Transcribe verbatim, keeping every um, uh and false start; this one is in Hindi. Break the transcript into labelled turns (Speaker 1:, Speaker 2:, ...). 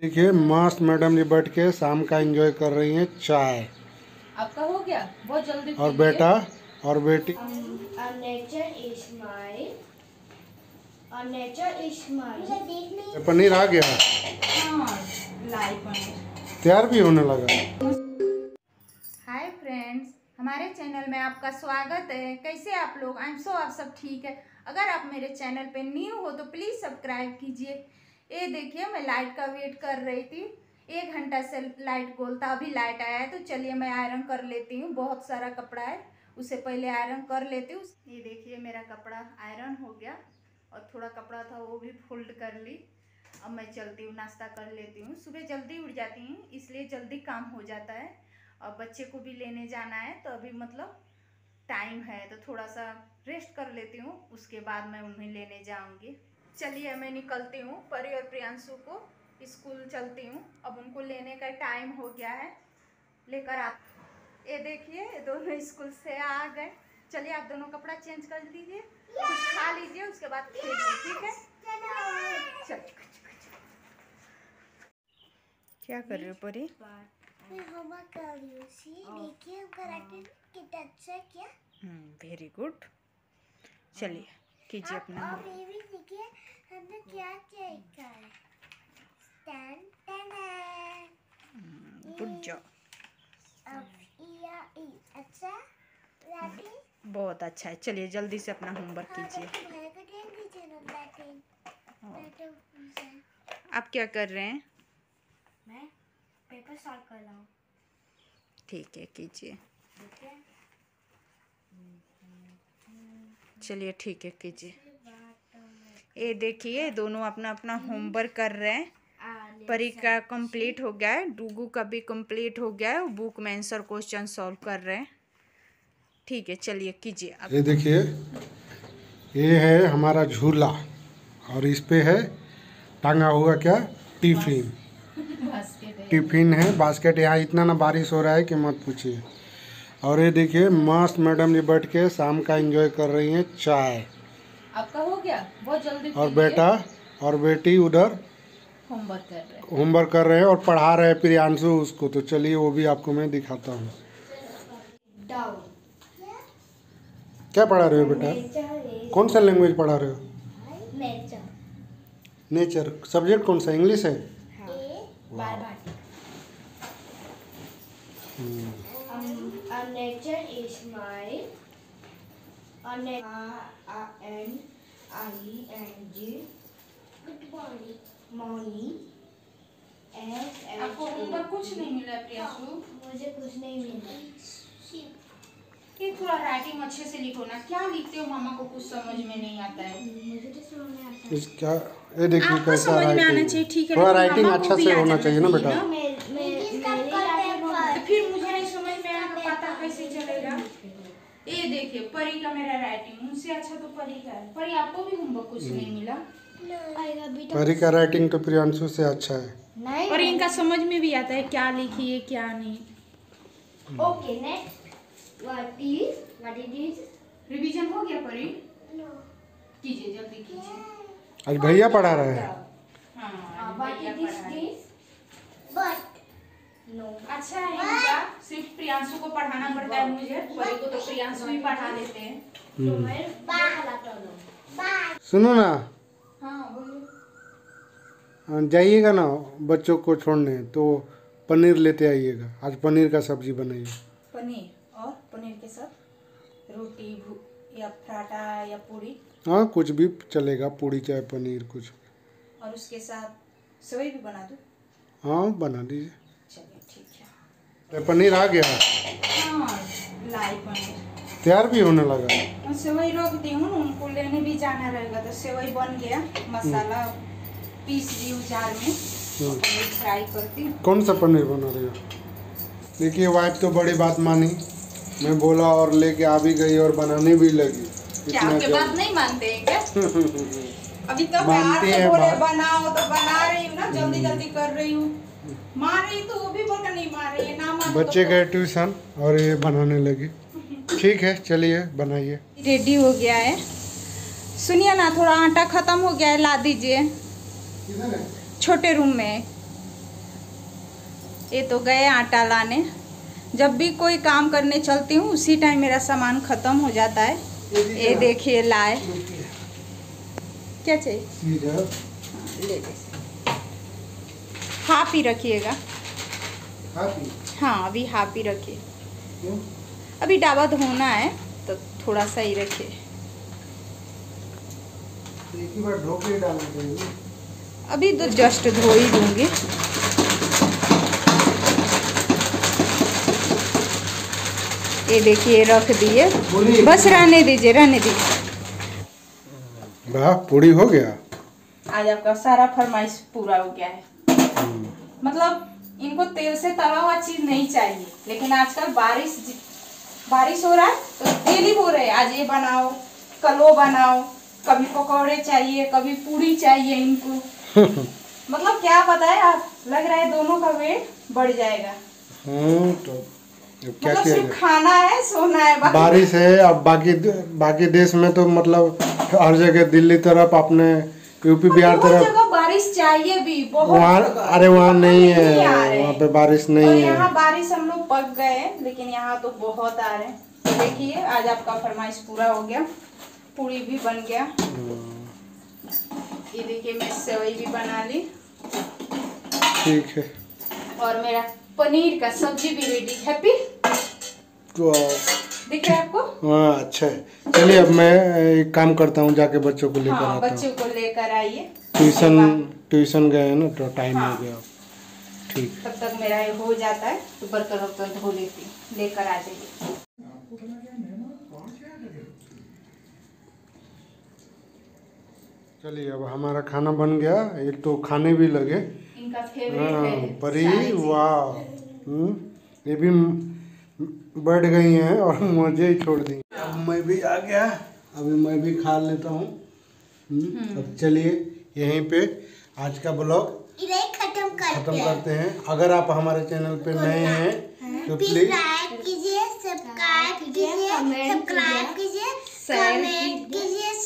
Speaker 1: देखिए मस्त मैडम जी बैठ के शाम का एंजॉय कर रही हैं चाय।
Speaker 2: आपका हो गया बहुत जल्दी।
Speaker 1: और बेटा और बेटी पनीर आ गया।
Speaker 2: हाँ, लाई पनीर
Speaker 1: तैयार भी होने लगा।
Speaker 2: हाय फ्रेंड्स, हमारे चैनल में आपका स्वागत है। कैसे आप लोग? आई एम सो आप सब ठीक है। अगर आप मेरे चैनल पे न्यू हो तो प्लीज़ सब्सक्राइब कीजिए। ये देखिए मैं लाइट का वेट कर रही थी, एक घंटा से लाइट गोल था, अभी लाइट आया है तो चलिए मैं आयरन कर लेती हूँ। बहुत सारा कपड़ा है, उसे पहले आयरन कर लेती हूँ। ये देखिए मेरा कपड़ा आयरन हो गया और थोड़ा कपड़ा था वो भी फोल्ड कर ली। अब मैं चलती हूँ, नाश्ता कर लेती हूँ। सुबह जल्दी उठ जाती हूँ इसलिए जल्दी काम हो जाता है। और बच्चे को भी लेने जाना है तो अभी मतलब टाइम है तो थोड़ा सा रेस्ट कर लेती हूँ, उसके बाद मैं उन्हें लेने जाऊँगी। चलिए मैं निकलती हूँ, परी और प्रियांशु को स्कूल चलती हूँ। अब उनको लेने का टाइम हो गया है, लेकर आप ये देखिए ये दोनों स्कूल से आ गए। चलिए आप दोनों कपड़ा चेंज कर लीजिए, कुछ खा लीजिए, उसके बाद खेलिए, ठीक है? चलिए। क्या कर रहे हो परी?
Speaker 3: मैं होमवर्क कर रही हूँ। सी देखिए हम कराटे कितना अच्छा किया।
Speaker 2: Hmm, very good. चलिए कीजिए अपना।
Speaker 3: और ये भी देखिए हमने क्या क्या किया है। स्टैंड टैन।
Speaker 2: Good job.
Speaker 3: अब या ई अच्छा लैटिन।
Speaker 2: बहुत अच्छा है। चलिए जल्दी से अपना होमवर्क कीजिए।
Speaker 3: भाई का टेन कीजिए ना लैटिन। लैटिन
Speaker 2: आप क्या कर रहे हैं?
Speaker 3: मैं पेपर सॉल्व कर रहा हूँ।
Speaker 2: ठीक है कीजिए। चलिए ठीक है कीजिए। ये देखिए दोनों अपना अपना होमवर्क कर रहे हैं। परी का कंप्लीट हो गया है, डूगू का भी कंप्लीट हो गया है। बुक में आंसर क्वेश्चन सॉल्व कर रहे हैं। ठीक है चलिए कीजिए।
Speaker 1: ये देखिए ये है हमारा झूला और इस पे है टांगा हुआ क्या टिफिन। टिफिन है, बास्केट। यहाँ इतना ना बारिश हो रहा है कि मत पूछिए। और ये देखिए मस्त मैडम जी बैठ के शाम का एंजॉय कर रही हैं चाय।
Speaker 2: आपका हो गया बहुत जल्दी।
Speaker 1: और बेटा और बेटी उधर
Speaker 2: होमवर्क कर रहे हैं।
Speaker 1: होमवर्क कर रहे हैं और पढ़ा रहे हैं प्रियांशु उसको। तो चलिए वो भी आपको मैं दिखाता हूँ। क्या पढ़ा रहे हो बेटा? कौन सा लैंग्वेज पढ़ा रहे हो?
Speaker 3: नेचर।
Speaker 1: नेचर। सब्जेक्ट कौन सा? इंग्लिश है?
Speaker 3: A nature is my a N I N G good morning morning S
Speaker 2: आपको होमवर्क कुछ नहीं मिला प्रियांशु?
Speaker 3: मुझे कुछ नहीं मिला।
Speaker 2: ये थोड़ा राइटिंग अच्छे से लिखो ना। क्या लिखते हो? मामा को कुछ समझ में नहीं आता है।
Speaker 3: मुझे तो समझ में आता है।
Speaker 1: इसका ये देखिए
Speaker 2: आपको
Speaker 1: कैसा
Speaker 2: समझ में आना
Speaker 1: राइटिंग।
Speaker 2: चाहिए, ठीक है?
Speaker 1: थोड़ा
Speaker 2: लेकिन
Speaker 1: राइटिंग
Speaker 2: मामा को
Speaker 1: अच्छा
Speaker 2: भी
Speaker 1: से
Speaker 2: आ
Speaker 1: होना
Speaker 2: जाना
Speaker 1: चाहिए ना
Speaker 2: चाहिए
Speaker 1: बेटा।
Speaker 2: ना।
Speaker 3: मैं मैं
Speaker 2: फिर मुझे नहीं समझ में आएगा, पता कैसे चलेगा? ये देखिए परी का मेरा राइटिंग उनसे अच्छा तो परी का है। परी आपको भी होमवर्क कुछ नहीं मिला?
Speaker 1: परी का राइटिंग तो प्रियांशु से अच्छा है।
Speaker 3: नहीं
Speaker 2: और इनका समझ में भी आता है क्या लिखिए क्या नहीं।
Speaker 3: Okay next what is what it is
Speaker 2: revision हो गया परी?
Speaker 3: नो
Speaker 2: कीजिए जल्दी कीजिए।
Speaker 1: आज भैया पढ़ा रहे हैं।
Speaker 2: हाँ
Speaker 3: what it is this but no
Speaker 2: अच्छा है इनका। सिर्फ प्रियांशु को पढ़ाना पड़ता है, मुझे परी को तो प्रियांशु ही पढ़ा लेते हैं।
Speaker 3: तो मैं बाहर कर लो बाय।
Speaker 1: सुनो ना,
Speaker 2: हाँ बोलो।
Speaker 1: जाइएगा ना बच्चों को छोड़ने तो पनीर लेते आइएगा। आज पनीर का सब्जी बनाइए।
Speaker 2: पनीर और पनीर के साथ रोटी या पराठा या पूरी?
Speaker 1: हाँ कुछ भी चलेगा, पूड़ी चाहे पनीर कुछ।
Speaker 2: और उसके साथ सेवई भी बना दूँ?
Speaker 1: हाँ बना दीजिए।
Speaker 2: चलिए ठीक है।
Speaker 1: तो पनीर आ गया।
Speaker 2: हाँ लाई पनीर
Speaker 1: तैयार भी होने लगा।
Speaker 2: और सेवई रख दी हूँ, उनको लेने भी जाना रहेगा तो सेवई बन गया। मसाला पीस दी हूँ जार में, फ्राई करती हूँ।
Speaker 1: कौन सा पनीर बना रहे हो? देखिए वाइफ तो बड़ी बात मानी, मैं बोला और लेके आ भी गई और बनाने भी लगी।
Speaker 2: क्या आपके बात नहीं मानते हैं क्या? अभी तो
Speaker 1: मानते
Speaker 2: प्यार से
Speaker 1: हैं
Speaker 2: बोले
Speaker 1: बात।
Speaker 2: बनाओ तो बना रही हूँ ना, जल्दी जल्दी कर रही हूँ। मार रही तो वो भी बोल नहीं मार रही है ना। मार
Speaker 1: बच्चे गए ट्यूशन और ये बनाने लगी। ठीक है चलिए बनाइए।
Speaker 2: रेडी हो गया है। सुनिए ना, थोड़ा आटा खत्म हो गया है, ला दीजिए। छोटे रूम में ये तो गए आटा लाने। जब भी कोई काम करने चलती हूँ उसी टाइम मेरा सामान ख़त्म हो जाता है। ये देखिए लाए। क्या चाहिए? हाँ, ले ले। हाफ ही रखिएगा। हाँ अभी हाफ ही रखिए।
Speaker 1: क्यों?
Speaker 2: अभी डाबा धोना है तो थोड़ा सा ही रखिए।
Speaker 1: एक ही बार धो के डालना चाहिए।
Speaker 2: अभी तो जस्ट धो ही दूंगी। ये देखिए रख दिए, बस रहने दीजिए रहने दीजिए।
Speaker 1: वाह पूरी हो गया।
Speaker 2: आज आपका सारा फरमाइश पूरा हो गया है। मतलब इनको तेल से तला हुआ चीज नहीं चाहिए, लेकिन आजकल बारिश बारिश हो रहा है तो डेली हो रहे हैं। आज ये बनाओ, कल वो बनाओ, कभी पकौड़े चाहिए, कभी पूरी चाहिए इनको। मतलब क्या बताए आप, लग रहा है दोनों का वेट बढ़ जाएगा।
Speaker 1: हम्म तो क्या
Speaker 2: मतलब
Speaker 1: किया
Speaker 2: सिर्फ
Speaker 1: जाए?
Speaker 2: खाना है, सोना है, बाकी
Speaker 1: बारिश है। अब बाकी बाकी देश में तो मतलब हर जगह, दिल्ली तरफ, अपने यूपी बिहार
Speaker 2: बहुत
Speaker 1: तरफ
Speaker 2: जगह बारिश चाहिए भी बहुत
Speaker 1: वहाँ।
Speaker 2: जगह।
Speaker 1: अरे वहाँ नहीं है,
Speaker 2: नहीं आ रहे
Speaker 1: वहाँ
Speaker 2: हैं।
Speaker 1: पे बारिश नहीं
Speaker 2: और
Speaker 1: है।
Speaker 2: यहाँ बारिश हम लोग पक गए हैं, लेकिन यहाँ तो बहुत आ रहे हैं। तो देखिए आज आपका फरमाइश पूरा हो गया, पूरी भी बन गया। ये देखिए मैं सेवई भी बना ली
Speaker 1: ठीक है।
Speaker 2: और मेरा पनीर का सब्जी भी रेडी। हैप्पी दिख रहा है आपको?
Speaker 1: हाँ अच्छा है। चलिए अब मैं एक काम करता हूँ, जाके बच्चों को लेकर
Speaker 2: हाँ
Speaker 1: आता
Speaker 2: बच्चों
Speaker 1: हूँ।
Speaker 2: को लेकर आइए।
Speaker 1: ट्यूशन ट्यूशन गए हैं ना तो टाइम
Speaker 2: हाँ।
Speaker 1: हो गया। ठीक।
Speaker 2: तब तक मेरा ये हो जाता है तो बर्तन वर्तन धो लेती हूँ, लेकर आ जाइए।
Speaker 1: चलिए अब हमारा खाना बन गया। ये तो खाने भी लगे।
Speaker 2: इनका फेवरेट
Speaker 1: हाँ
Speaker 2: है
Speaker 1: परी,
Speaker 2: सारी चीज़।
Speaker 1: वाह। हम्म, ये भी बढ़ गई हैं और मुझे ही छोड़ दी। अब मैं भी आ गया, अभी मैं भी खा लेता हूँ। हम्म, अब चलिए यहीं पे आज का ब्लॉग
Speaker 3: इधर खत्म करते
Speaker 1: खत्म
Speaker 3: हैं।
Speaker 1: करते हैं। अगर आप हमारे चैनल पे नए हैं तो
Speaker 3: प्लीज
Speaker 1: प्लीज
Speaker 3: लाइक कीजिए, सब्सक्राइब कीजिए,
Speaker 2: कमेंट
Speaker 3: सब्सक्राइब कीजिए,
Speaker 2: शेयर
Speaker 3: कमेंट कीजिए,